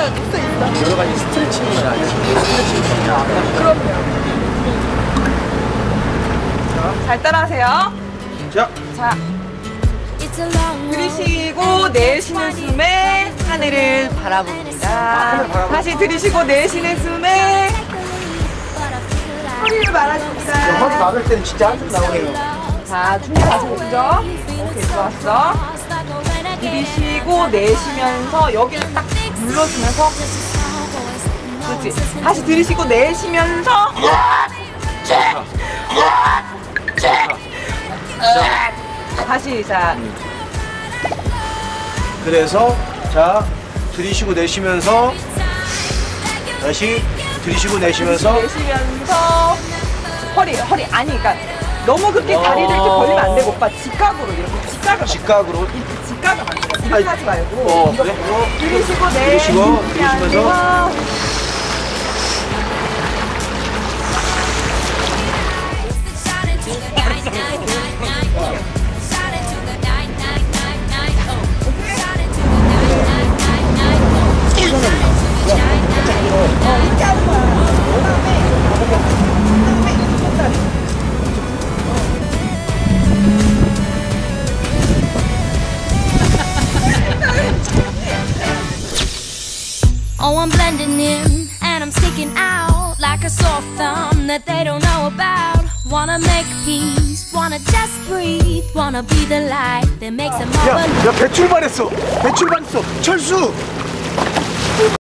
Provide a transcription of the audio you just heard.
있어. 여러 가지 스트레칭을 하지. 스트레칭 그럼요. 잘 따라하세요. 자, 들이쉬고 내쉬는 숨에 하늘을 바라봅니다. 다시 들이쉬고 내쉬는 숨에 허리를 말아줍니다. 허리 막을 때는 진짜 한숨 나오네요. 자, 준비하세요. 그죠? 오케이, 좋았어. 들이쉬고 내쉬면서 여기를 딱 눌러주면서, 그렇지. 다시 들이쉬고 내쉬면서, 다시. 자, 그래서 자, 들이쉬고 내쉬면서 다시 들이쉬고 내쉬면서 허리 아니, 그러니까 너무 그렇게 다리를 이렇게 벌리면 안 되고, 오빠 직각으로 이렇게 직각으로 이렇게 직각을 만들어. 이렇게 하지 말고 그래? 들이쉬고 들이쉬면서 내쉬면서 Oh, I'm blending in and I'm sticking out like a sore thumb that they don't know about. Wanna make peace, wanna just breathe, wanna be the light that makes them all believe. 배 출발했어. 철수.